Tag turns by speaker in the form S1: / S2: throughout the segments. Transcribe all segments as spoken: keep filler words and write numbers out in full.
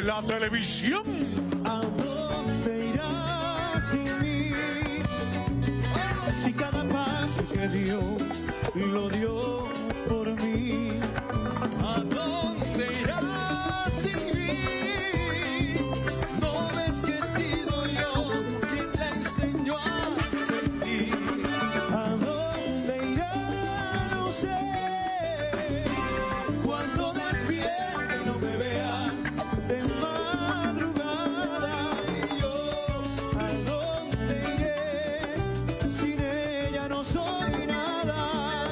S1: la televisión.
S2: ¿A dónde irás sin mí? Si cada paso que dio, lo dio por mí.
S3: ¿A dónde irás sin mí? ¿No ves que he sido yo quien la enseñó a sentir?
S2: ¿A dónde irá? No sé.
S3: Cuando despierte y no me vea
S2: De madrugada,
S3: y yo,
S2: ¿a dónde iré? Sin ella no soy nada.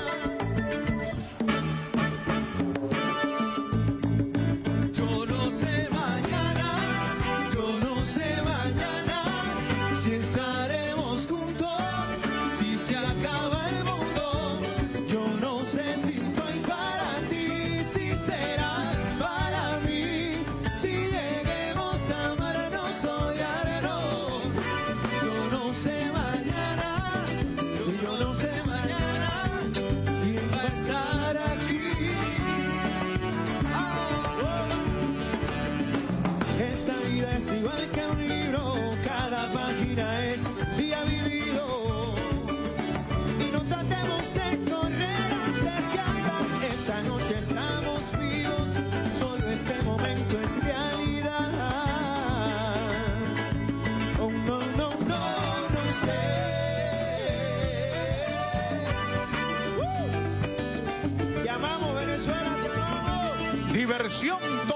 S3: yo no sé mañana, yo no sé mañana si estaremos juntos, si se acaba el mundo. Yo no sé si soy para ti, si serás para mí, si lleguemos a amarnos hoy o no. Yo no sé mañana, yo no sé mañana quién va a estar aquí.
S2: Esta vida es igual que un libro, cada página es día vivido. Y no tratemos de correr antes que andar. Esta noche estamos vivos, solo este momento es realidad. Oh no, no, no, no sé. ¡Uh! Te amamos, Venezuela, te amamos.
S1: Diversión